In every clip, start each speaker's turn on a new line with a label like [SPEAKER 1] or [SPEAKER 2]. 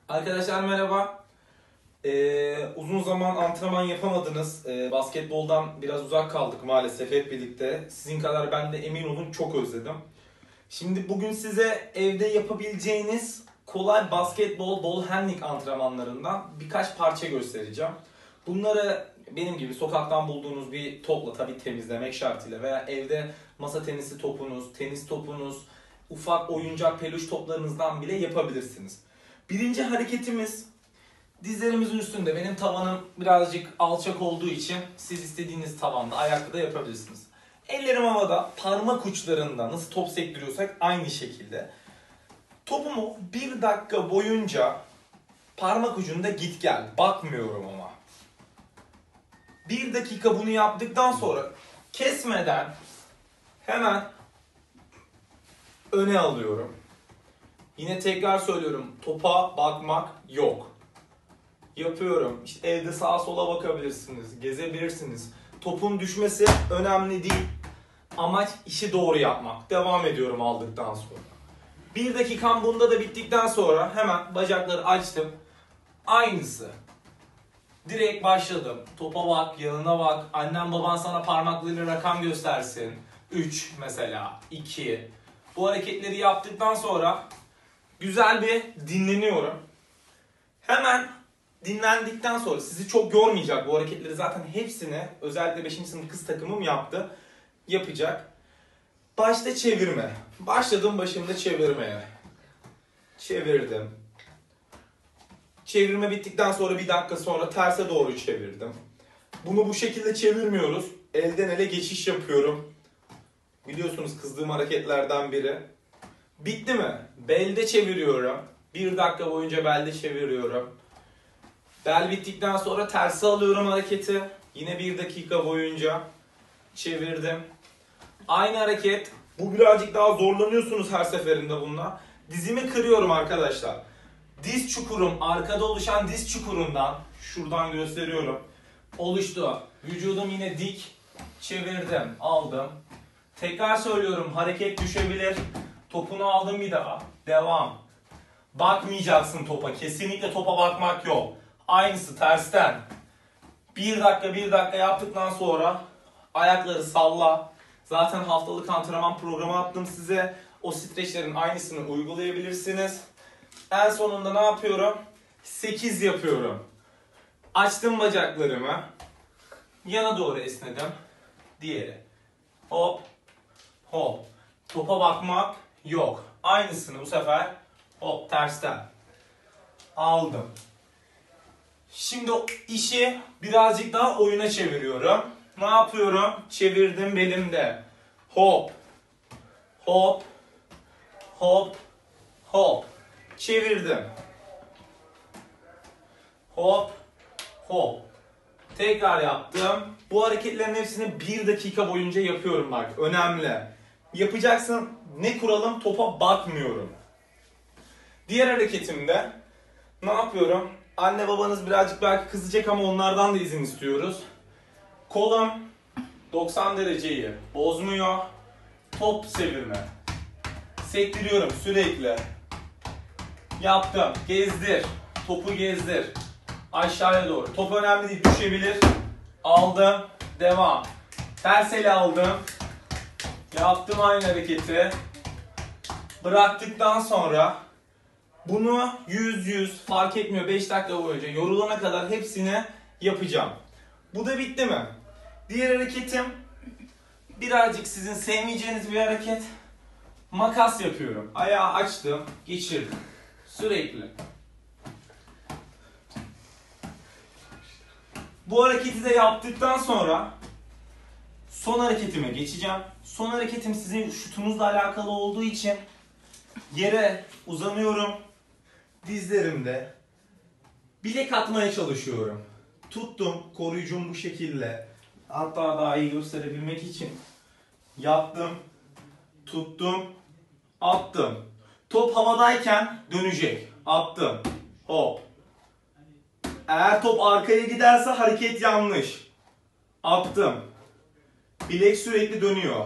[SPEAKER 1] Arkadaşlar merhaba. Uzun zaman antrenman yapamadınız. Basketboldan biraz uzak kaldık maalesef hep birlikte. Sizin kadar ben de emin olun çok özledim. Şimdi bugün size evde yapabileceğiniz kolay basketbol, ball handling antrenmanlarından birkaç parça göstereceğim. Bunları benim gibi sokaktan bulduğunuz bir topla tabii temizlemek şartıyla veya evde masa tenisi topunuz, tenis topunuz, ufak oyuncak peluş toplarınızdan bile yapabilirsiniz. Birinci hareketimiz dizlerimizin üstünde. Benim tavanım birazcık alçak olduğu için siz istediğiniz tavanda, ayakta da yapabilirsiniz. Ellerim havada, parmak uçlarında nasıl top sektiriyorsak aynı şekilde. Topumu 1 dakika boyunca parmak ucunda git gel. Bakmıyorum ama. 1 dakika bunu yaptıktan sonra kesmeden hemen öne alıyorum. Yine tekrar söylüyorum. Topa bakmak yok. Yapıyorum. İşte evde sağa sola bakabilirsiniz. Gezebilirsiniz. Topun düşmesi önemli değil. Amaç işi doğru yapmak. Devam ediyorum aldıktan sonra. 1 dakikam bunda da bittikten sonra hemen bacakları açtım. Aynısı. Direkt başladım. Topa bak, yanına bak. Annen baban sana parmaklarıyla rakam göstersin. 3 mesela, 2. Bu hareketleri yaptıktan sonra güzel bir dinleniyorum. Hemen dinlendikten sonra sizi çok yormayacak bu hareketleri zaten hepsini özellikle 5. sınıf kız takımım yapacak. Başta çevirme. Başladım başımda çevirmeye. Çevirdim. Çevirme bittikten sonra 1 dakika sonra terse doğru çevirdim. Bunu bu şekilde çevirmiyoruz. Elden ele geçiş yapıyorum. Biliyorsunuz kızdığım hareketlerden biri. Bitti mi? Belde çeviriyorum. 1 dakika boyunca belde çeviriyorum. Bel bittikten sonra terse alıyorum hareketi. Yine 1 dakika boyunca çevirdim. Aynı hareket. Bu birazcık daha zorlanıyorsunuz her seferinde bununla. Dizimi kırıyorum arkadaşlar. Diz çukurum, arkada oluşan diz çukurundan, şuradan gösteriyorum, oluştu. Vücudum yine dik. Çevirdim, aldım. Tekrar söylüyorum, hareket düşebilir. Topunu aldım bir daha. Devam. Bakmayacaksın topa. Kesinlikle topa bakmak yok. Aynısı tersten. 1 dakika yaptıktan sonra ayakları salla. Zaten haftalık antrenman programı attım size. O streçlerin aynısını uygulayabilirsiniz. En sonunda ne yapıyorum? 8 yapıyorum. Açtım bacaklarımı. Yana doğru esnedim. Diğeri. Hop. Hop. Topa bakmak yok. Aynısını bu sefer hop tersten aldım. Şimdi işi birazcık daha oyuna çeviriyorum. Ne yapıyorum? Çevirdim belimde. Hop. Hop. Hop. Hop. Çevirdim. Hop. Hop. Tekrar yaptım. Bu hareketlerin hepsini 1 dakika boyunca yapıyorum bak. Önemli. Yapacaksın. Ne kuralım? Topa bakmıyorum. Diğer hareketimde ne yapıyorum? Anne babanız birazcık belki kızacak ama onlardan da izin istiyoruz. Kolum 90 dereceyi bozmuyor. Top çevirme. Sektiriyorum sürekli. Yaptım. Gezdir. Topu gezdir. Aşağıya doğru. Top önemli değil. Düşebilir. Aldım. Devam. Ters ele aldım. Yaptım aynı hareketi. Bıraktıktan sonra bunu 100 fark etmiyor 5 dakika boyunca yorulana kadar hepsini yapacağım. Bu da bitti mi? Diğer hareketim birazcık sizin sevmeyeceğiniz bir hareket. Makas yapıyorum. Ayağı açtım, geçirdim. Sürekli. Bu hareketi de yaptıktan sonra son hareketime geçeceğim. Son hareketim sizin şutunuzla alakalı olduğu için yere uzanıyorum. Dizlerimde bilek atmaya çalışıyorum. Tuttum, koruyucum bu şekilde. Hatta daha iyi gösterebilmek için yattım, tuttum, attım. Top havadayken dönecek. Attım. Hop. Eğer top arkaya giderse hareket yanlış. Attım. Bilek sürekli dönüyor.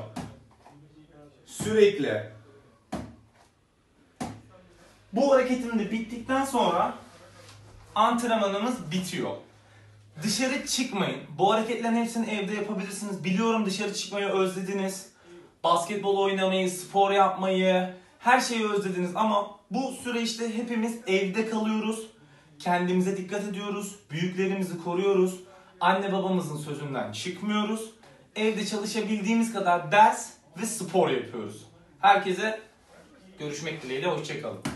[SPEAKER 1] Sürekli. Bu hareketim de bittikten sonra antrenmanımız bitiyor. Dışarı çıkmayın. Bu hareketlerin hepsini evde yapabilirsiniz. Biliyorum dışarı çıkmayı özlediniz. Basketbol oynamayı, spor yapmayı, her şeyi özlediniz ama bu süreçte hepimiz evde kalıyoruz. Kendimize dikkat ediyoruz. Büyüklerimizi koruyoruz. Anne babamızın sözünden çıkmıyoruz. Evde çalışabildiğimiz kadar ders ve spor yapıyoruz. Herkese görüşmek dileğiyle. Hoşça kalın.